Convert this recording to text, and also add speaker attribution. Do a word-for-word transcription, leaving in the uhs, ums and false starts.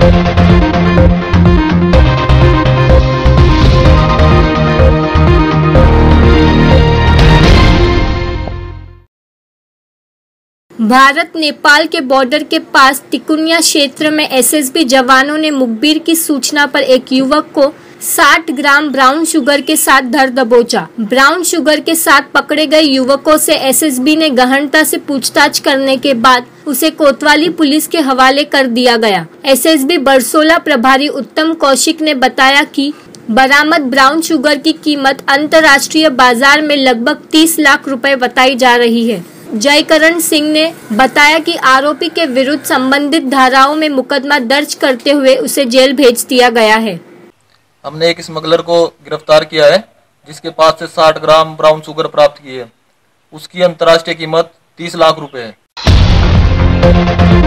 Speaker 1: भारत नेपाल के बॉर्डर के पास तिकुनिया क्षेत्र में एसएसबी जवानों ने मुखबिर की सूचना पर एक युवक को साठ ग्राम ब्राउन शुगर के साथ धर दबोचा। ब्राउन शुगर के साथ पकड़े गए युवकों से एसएसबी ने गहनता से पूछताछ करने के बाद उसे कोतवाली पुलिस के हवाले कर दिया गया। एसएसबी बरसोला प्रभारी उत्तम कौशिक ने बताया कि बरामद ब्राउन शुगर की कीमत अंतर्राष्ट्रीय बाजार में लगभग तीस लाख रुपए बताई जा रही है। जयकरण सिंह ने बताया कि आरोपी के विरुद्ध संबंधित धाराओं में मुकदमा दर्ज करते हुए उसे जेल भेज दिया गया है।
Speaker 2: हमने एक स्मगलर को गिरफ्तार किया है जिसके पास से साठ ग्राम ब्राउन शुगर प्राप्त की है। उसकी अंतर्राष्ट्रीय कीमत तीस लाख रुपए है।